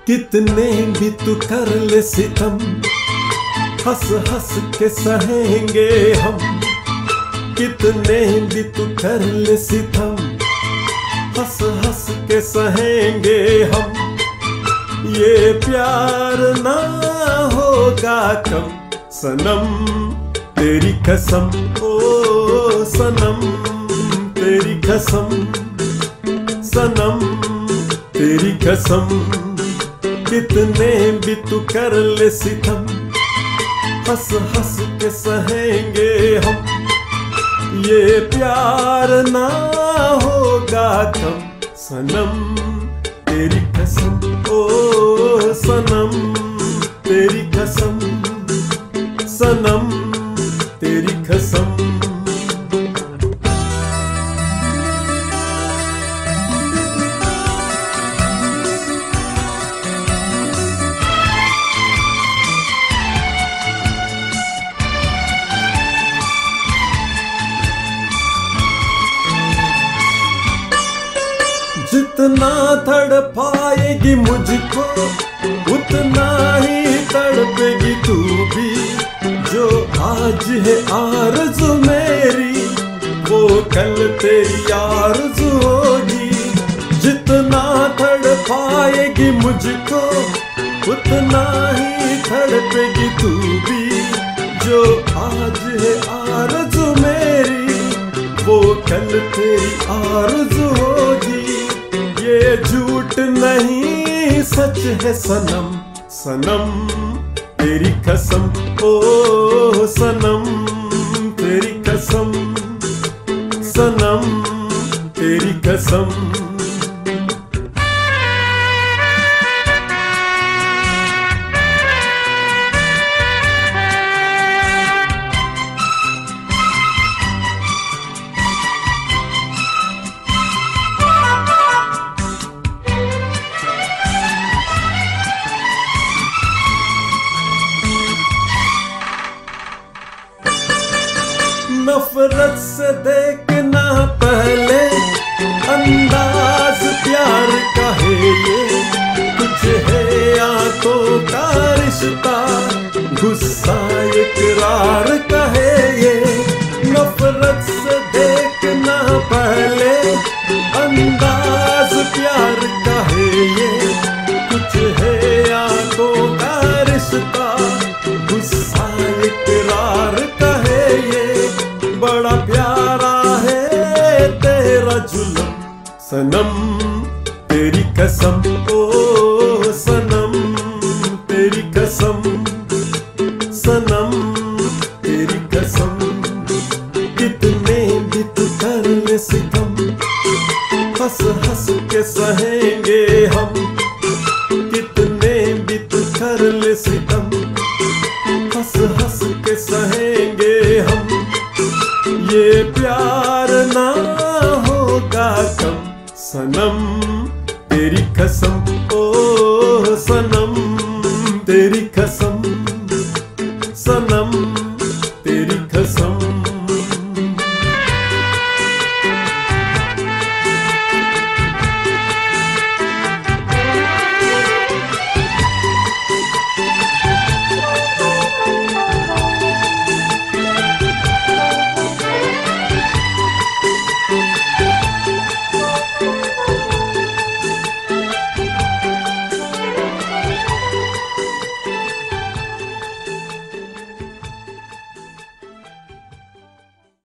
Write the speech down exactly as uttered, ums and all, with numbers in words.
कितने भी तू कर ले सितम, हंस हंस के सहेंगे हम। कितने भी तू कर ले सितम, हंस हंस के सहेंगे हम। ये प्यार ना होगा कम, सनम तेरी कसम, ओ सनम तेरी कसम, सनम तेरी कसम। कितने भी तू कर ले सितम, हंस हंस के सहेंगे हम। ये प्यार ना होगा कम, सनम तेरी कसम, ओ सनम तेरी कसम, सनम तेरी कसम। जितना तड़पाएगी मुझको उतना ही तड़पेगी तू भी। जो आज है आरज़ू मेरी वो कल तेरी आरज़ू होगी। जितना तड़पाएगी मुझको उतना ही तड़पेगी तू भी। जो आज है आरज़ू मेरी वो कल तेरी आरज़ू होगी। ये झूठ नहीं सच है सनम, सनम तेरी कसम, ओ सनम तेरी कसम, सनम तेरी कसम। नफरत से देखना पहले अंदाज प्यार का है ये। कुछ है आंखों का रिश्ता, गुस्सा इकरार का है ये। नफरत से देखना पहले अंदाज प्यार का है ये। कुछ है आंखों का रिश्ता, गुस्सा इकरार का है ये। बड़ा प्यारा है तेरा जुल्म, सनम तेरी कसम, ओ सनम तेरी कसम, सनम तेरी कसम। कितने भी तू कर ले सितम, हंस हंस के सहेंगे हम। कितने भी तू कर ले सितम, हंस हंस के सहेंगे हम। ये प्यार ना होगा कम, सनम तेरी कसम, ओ सनम तेरी कसम,